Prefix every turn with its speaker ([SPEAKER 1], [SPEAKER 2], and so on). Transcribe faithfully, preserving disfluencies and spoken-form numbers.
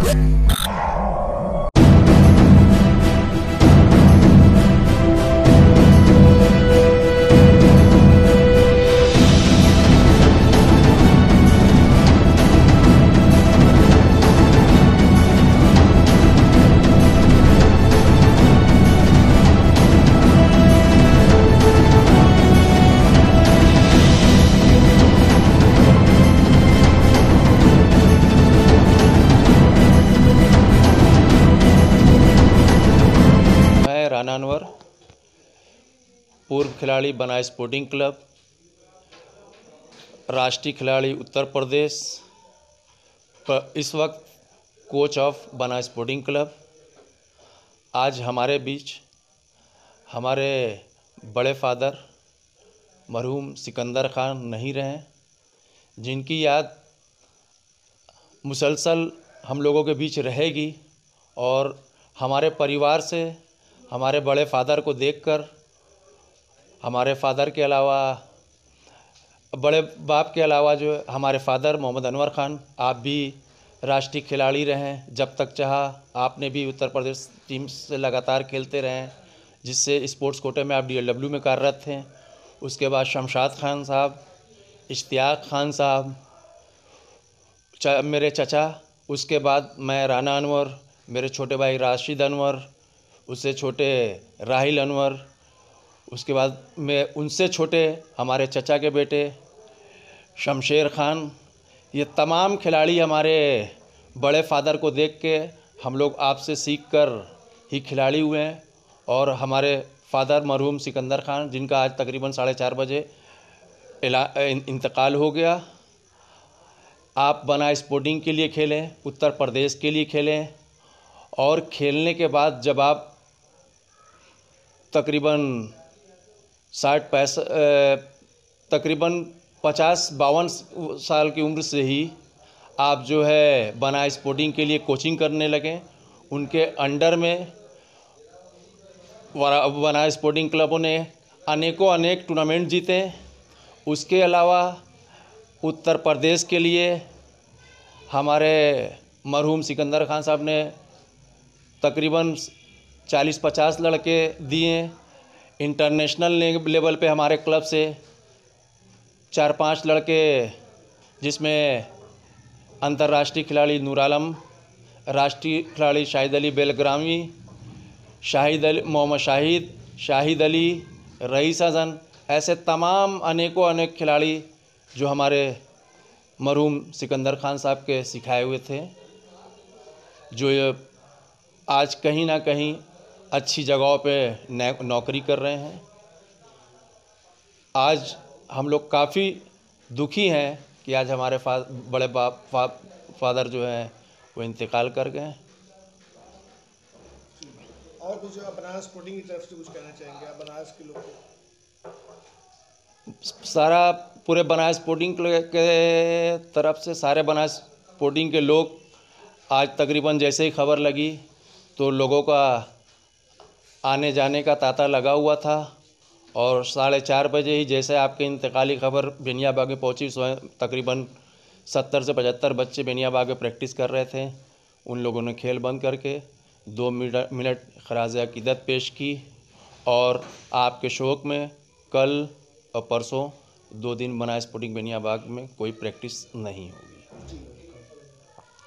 [SPEAKER 1] राना अनवर, पूर्व खिलाड़ी बनाए स्पोर्टिंग क्लब, राष्ट्रीय खिलाड़ी उत्तर प्रदेश, पर इस वक्त कोच ऑफ बनाए स्पोर्टिंग क्लब। आज हमारे बीच हमारे बड़े फादर मरहूम सिकंदर खान नहीं रहे, जिनकी याद मुसलसल हम लोगों के बीच रहेगी। और हमारे परिवार से हमारे बड़े फादर को देखकर, हमारे फादर के अलावा, बड़े बाप के अलावा जो हमारे फादर मोहम्मद अनवर खान, आप भी राष्ट्रीय खिलाड़ी रहे, जब तक चाहा आपने भी उत्तर प्रदेश टीम से लगातार खेलते रहे, जिससे स्पोर्ट्स कोटे में आप डी एल डब्ल्यू में कार्यरत थे। उसके बाद शमशाद खान साहब, इश्तियाक खान साहब, मेरे चचा, उसके बाद मैं राना अनवर, मेरे छोटे भाई राशिद अनवर, उससे छोटे राहिल अनवर, उसके बाद मैं उनसे छोटे हमारे चचा के बेटे शमशेर खान। ये तमाम खिलाड़ी हमारे बड़े फादर को देख के हम लोग आपसे सीख कर ही खिलाड़ी हुए हैं। और हमारे फादर मरहूम सिकंदर खान, जिनका आज तकरीबन साढ़े चार बजे इंतकाल हो गया। आप बनाए स्पोर्टिंग के लिए खेलें, उत्तर प्रदेश के लिए खेलें, और खेलने के बाद जब आप तकरीबन साठ पैंसठ तकरीबन पचास बावन साल की उम्र से ही आप जो है बनाए स्पोर्टिंग के लिए कोचिंग करने लगे। उनके अंडर में बनाए स्पोर्टिंग क्लबों ने अनेकों अनेक टूर्नामेंट जीते। उसके अलावा उत्तर प्रदेश के लिए हमारे मरहूम सिकंदर खान साहब ने तकरीबन चालीस पचास लड़के दिए। इंटरनेशनल लेवल पे हमारे क्लब से चार पांच लड़के, जिसमें अंतर्राष्ट्रीय खिलाड़ी नूर आलम, राष्ट्रीय खिलाड़ी शाहिद अली बेलग्रामी, शाहिद अली मोहम्मद शाहिद, शाहिद अली, रईस हसन, ऐसे तमाम अनेकों अनेक खिलाड़ी जो हमारे मरहूम सिकंदर खान साहब के सिखाए हुए थे, जो आज कहीं ना कहीं अच्छी जगहों पे नौकरी कर रहे हैं। आज हम लोग काफ़ी दुखी हैं कि आज हमारे फा, बड़े बाप फा, फादर जो हैं वो इंतकाल कर गए।
[SPEAKER 2] और कुछ बनारस स्पोर्टिंग की तरफ से कुछ कहना चाहेंगे आप बनारस के लोग को?
[SPEAKER 1] सारा पूरे बनारस स्पोर्टिंग के तरफ से सारे बनारस स्पोर्टिंग के लोग, आज तकरीबन जैसे ही खबर लगी तो लोगों का आने जाने का तांता लगा हुआ था। और साढ़े चार बजे ही जैसे आपके इंतकाली खबर बेनिया बाग में पहुंची, तकरीबन सत्तर से पचहत्तर बच्चे बेनिया बाग में प्रैक्टिस कर रहे थे। उन लोगों ने खेल बंद करके दो मिनट मिनट खराज अकीदत पेश की। और आपके शौक़ में कल और परसों दो दिन बनाए स्पोर्टिंग बेनिया बाग में कोई प्रैक्टिस नहीं होगी।